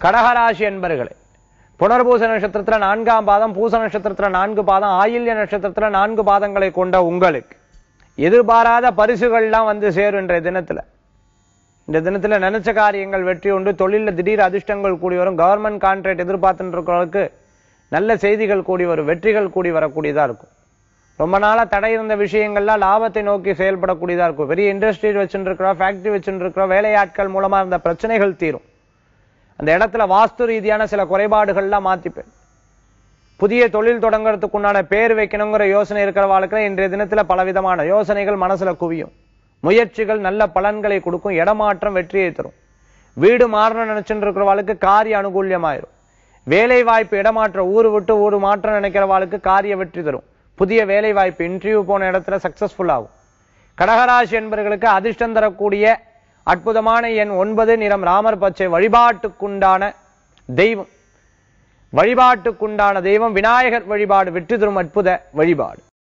கடகராசி என்பர்களே, புனர்பூச நட்சத்திரத்துல 4ஆம் பாதம், பூச நட்சத்திரத்துல 4 பாதம், ஆயில்ய நட்சத்திரத்துல 4 பாதங்களை கொண்ட உங்களுக்கு எதிர்பாராத பரிசுகள்லாம் வந்து சேரும். இந்த தினத்துல நினைச்ச காரியங்கள் வெற்றி உண்டு. தொழில திடீர் அதிர்ஷ்டங்கள் கூடி வரும். கவர்மெண்ட் கான்ட்ராக்ட் எதிர்பார்த்துட்டு இருக்கிறவங்களுக்கு நல்ல செய்திகள் கூடி வரும். வெற்றிகள் கூடி வரக்கூடியதா இருக்கும். ரொம்ப நாளா தடை இருந்த விஷயங்கள்லாம் லாபத்தை நோக்கி செயல்படக்கூடியதா இருக்கும். பெரிய இண்டஸ்ட்ரி வச்சுட்டு இருக்கிறோம், ஃபேக்டரி வச்சுட்டு இருக்கிறோம், வேலையாட்கள் மூலமா இருந்த பிரச்சனைகள் தீரும். அந்த இடத்துல வாஸ்து ரீதியான சில குறைபாடுகள்லாம் மாத்திப்பேன். புதிய தொழில் தொடங்குறதுக்குண்டான பேர் வைக்கணுங்கிற யோசனை இருக்கிறவாளுக்கு இன்றைய தினத்துல பலவிதமான யோசனைகள் மனசுல குவியும். முயற்சிகள் நல்ல பலன்களை கொடுக்கும். இடமாற்றம் வெற்றியை தரும். வீடு மாறணும் நினைச்சுட்டு இருக்கிறவாளுக்கு காரிய அனுகூல்யமாயிரும். வேலை வாய்ப்பு இடமாற்ற, ஊரு விட்டு ஊரு மாற்றம் நினைக்கிறவாளுக்கு காரிய வெற்றி தரும். புதிய வேலை வாய்ப்பு, இன்டர்வியூ போன இடத்துல சக்சஸ்ஃபுல் ஆகும். கடகராசி என்பவர்களுக்கு அதிர்ஷ்டம் தரக்கூடிய அற்புதமான எண் 9, நிறம் ராமர் பச்சை. வழிபாட்டுக்குண்டான தெய்வம் விநாயகர் வழிபாடு வெற்றி தரும் அற்புத வழிபாடு.